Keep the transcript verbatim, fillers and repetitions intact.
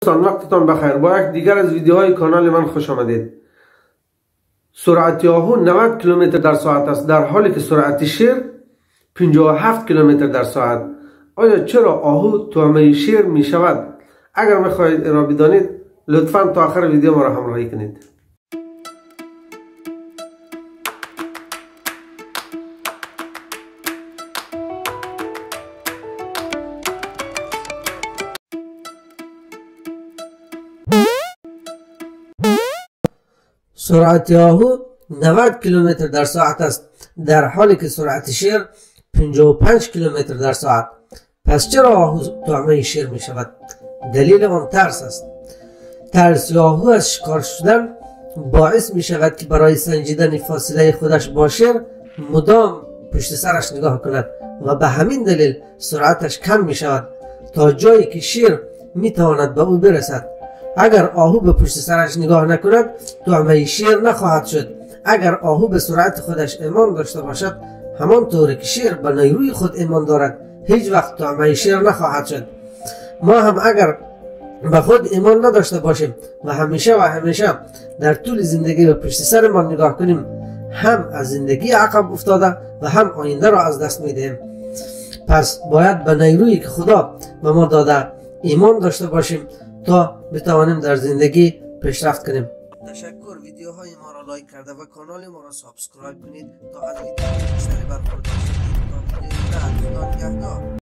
دوستان وقتتان بخیر. با یک دیگر از ویدیوهای کانال من خوش آمدید. سرعت آهو نود کیلومتر در ساعت است، در حالی که سرعت شیر پنجاه و هفت کیلومتر در ساعت. آیا چرا آهو طعمه شیر می شود؟ اگر میخواهید این را بدانید لطفاً تا آخر ویدیو ما را همراهی کنید. سرعت آهو نود کیلومتر در ساعت است، در حالی که سرعت شیر پنجاه و پنج کیلومتر در ساعت. پس چرا آهو طعمه شیر می شود؟ دلیل آن ترس است. ترس آهو از شکار شدن باعث می شود که برای سنجیدن فاصله خودش با شیر مدام پشت سرش نگاه کند و به همین دلیل سرعتش کم می شود تا جایی که شیر می تواند به او برسد. اگر آهو به پشت سرش نگاه نکند طعمه شیر نخواهد شد. اگر آهو به سرعت خودش ایمان داشته باشد، همانطوری که شیر به نیروی خود ایمان دارد، هیچ وقت طعمه شیر نخواهد شد. ما هم اگر به خود ایمان نداشته باشیم و همیشه و همیشه در طول زندگی به پشت سرمان نگاه کنیم، هم از زندگی عقب افتاده و هم آینده را از دست میدهیم. پس باید به نیرویی که خدا به ما داده ایمان داشته باشیم تا بتوانیم در زندگی پیشرفت کنیم. تشکر. ویدیوهای ما را لایک کرده و کانال ما را سابسکرایب کنید تا از ویدیوهای بیشتری برخوردار شوید. تا ویدیوی بعد، خدا نگهدار.